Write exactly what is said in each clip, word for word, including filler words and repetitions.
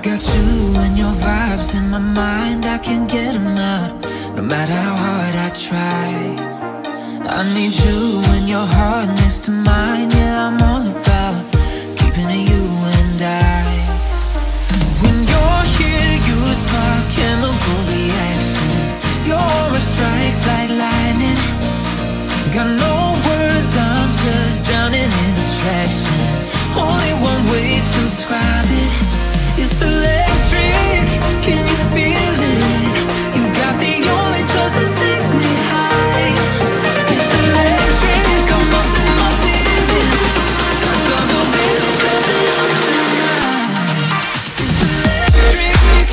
got you and your vibes in my mind, I can't get them out, no matter how hard I try. I need you and your heart next to mine, yeah, I'm all about keeping it you and I. When you're here, you spark chemical reactions. Your aura strikes like lightning. Got no words, I'm just drowning in attraction. Only one way to describe it. It's electric, can you feel it? You got the only touch that takes me high. It's electric, I'm up in my feelings. Got double vision 'cause I love tonight. It's electric.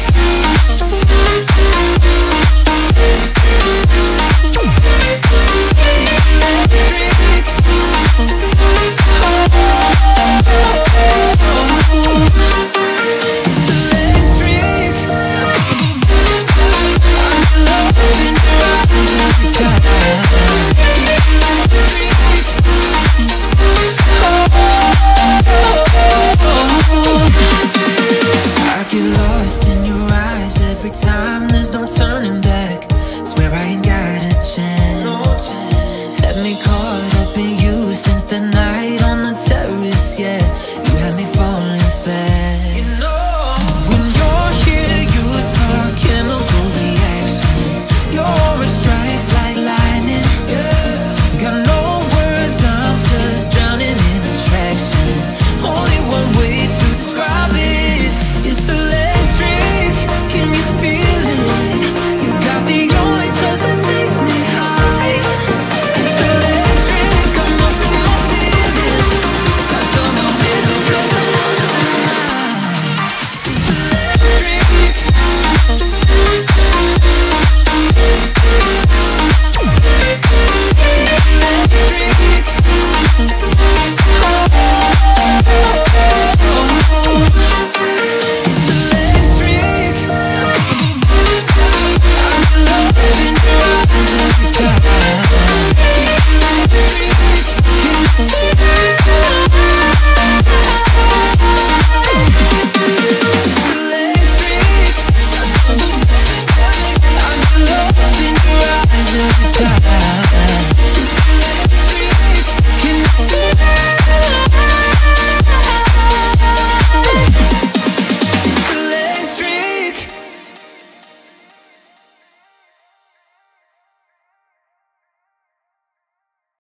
Turning back, swear I ain't got a chance. Let me call